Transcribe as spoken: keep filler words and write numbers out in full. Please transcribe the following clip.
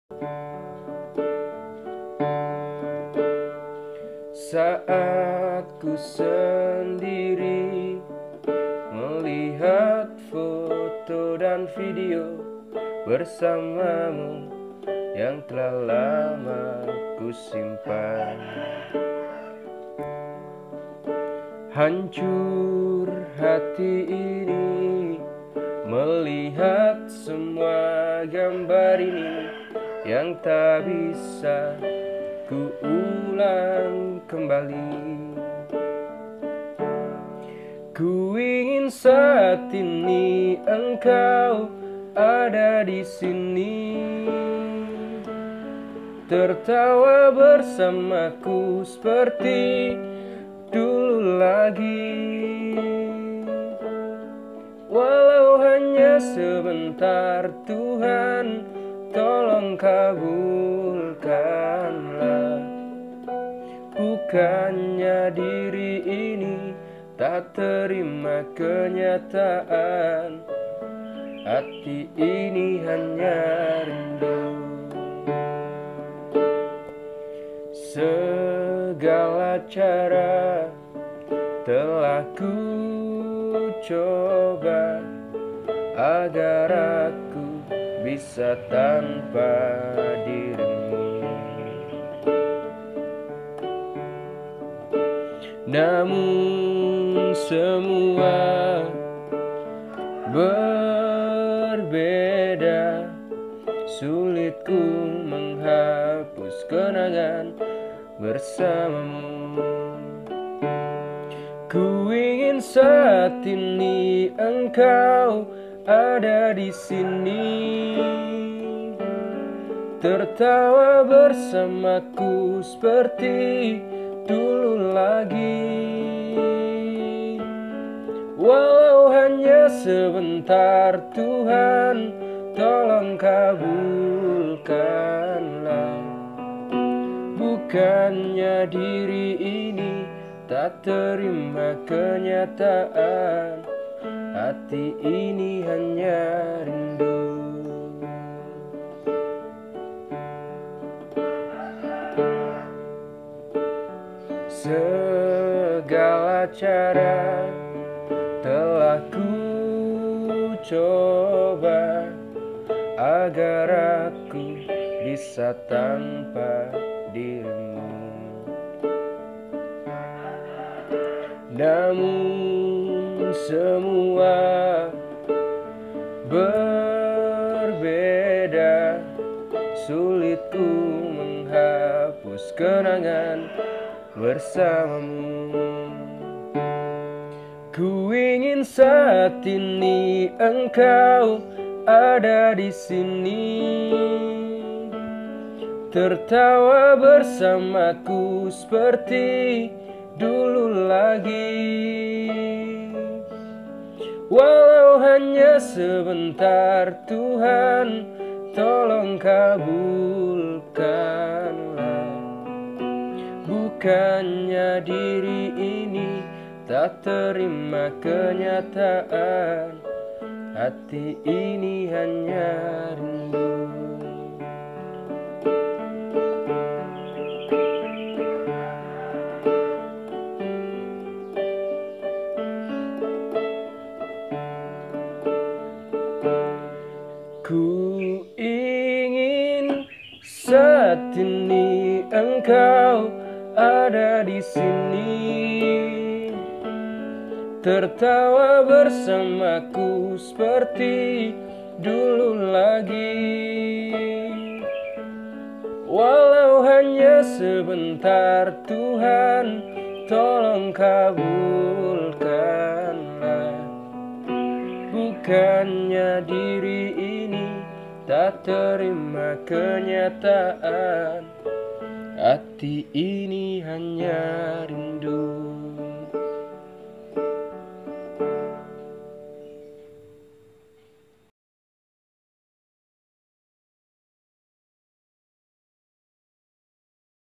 Saat ku sendiri melihat foto dan video bersamamu yang telah lama ku simpan, hancur hati ini melihat semua gambar ini yang tak bisa ku ulang kembali. Ku ingin saat ini engkau ada di sini, tertawa bersamaku seperti dulu lagi. Walau hanya sebentar, Tuhan tolong kabulkanlah. Bukannya diri ini tak terima kenyataan, hati ini hanya rindu. Segala cara telah ku coba agar aku bisa tanpa dirimu, namun semua berbeda. Sulit ku menghapus kenangan bersamamu. Ku ingin saat ini engkau ada di sini, tertawa bersamaku seperti dulu lagi. Walau hanya sebentar, Tuhan tolong kabulkanlah. Bukannya diri ini tak terima kenyataan, hati ini hanya rindu. Segala cara telah ku coba agar aku bisa tanpa dirimu, namun semua berbeda. Sulit ku menghapus kenangan bersamamu. Ku ingin saat ini engkau ada di sini, tertawa bersamaku seperti dulu lagi. Walau hanya sebentar, Tuhan tolong kabulkanlah. Bukannya diri ini tak terima kenyataan, hati ini hanya rindu. Ku ingin saat ini engkau ada di sini, tertawa bersamaku seperti dulu lagi. Walau hanya sebentar, Tuhan tolong kabulkanlah. Bukannya diri ini tak terima kenyataan, hati ini hanya rindu.